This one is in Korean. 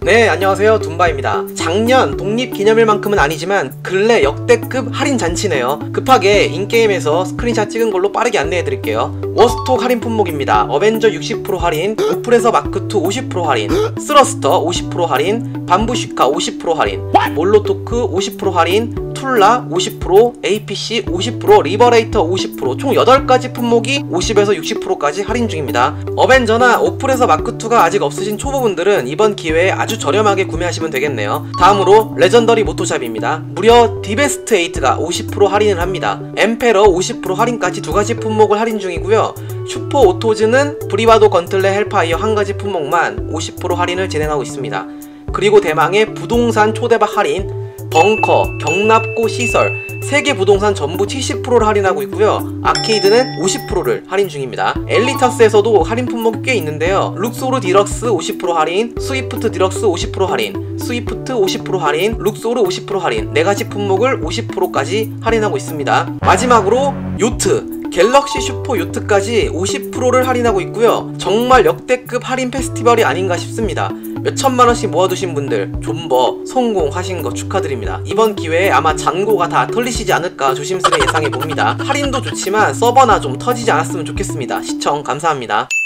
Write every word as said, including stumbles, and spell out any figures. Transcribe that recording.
네, 안녕하세요. 둠바입니다. 작년 독립기념일만큼은 아니지만 근래 역대급 할인 잔치네요. 급하게 인게임에서 스크린샷 찍은 걸로 빠르게 안내해드릴게요. 워스톡 할인 품목입니다. 어벤져 육십 퍼센트 할인, 오프레서 마크투 오십 퍼센트 할인, 스러스터 오십 퍼센트 할인, 밤부시카 오십 퍼센트 할인, 몰로토크 오십 퍼센트 할인, 툴라 오십 퍼센트, 에이피씨 오십 퍼센트, 리버레이터 오십 퍼센트, 총 여덟 가지 품목이 오십에서 육십 퍼센트까지 할인 중입니다. 어벤져나 오프레서 마크투가 아직 없으신 초보분들은 이번 기회에 아주 저렴하게 구매하시면 되겠네요. 다음으로 레전더리 모토샵입니다. 무려 디베스트 에잇가 오십 퍼센트 할인을 합니다. 엠페러 오십 퍼센트 할인까지 두 가지 품목을 할인 중이고요. 슈퍼 오토즈는 브리바도 건틀레 헬파이어 한 가지 품목만 오십 퍼센트 할인을 진행하고 있습니다. 그리고 대망의 부동산 초대박 할인, 벙커, 경납고 시설 세 개 부동산 전부 칠십 퍼센트를 할인하고 있고요. 아케이드는 오십 퍼센트를 할인 중입니다. 엘리타스에서도 할인 품목이 꽤 있는데요. 룩소르 디럭스 오십 퍼센트 할인, 스위프트 디럭스 오십 퍼센트 할인, 스위프트 오십 퍼센트 할인, 룩소르 오십 퍼센트 할인 네 가지 품목을 오십 퍼센트까지 할인하고 있습니다. 마지막으로 요트, 갤럭시 슈퍼 요트까지 오십 퍼센트를 할인하고 있고요. 정말 역대급 할인 페스티벌이 아닌가 싶습니다. 몇천만원씩 모아두신 분들 존버 성공하신 거 축하드립니다. 이번 기회에 아마 잔고가 다 털리시지 않을까 조심스레 예상해봅니다. 할인도 좋지만 서버나 좀 터지지 않았으면 좋겠습니다. 시청 감사합니다.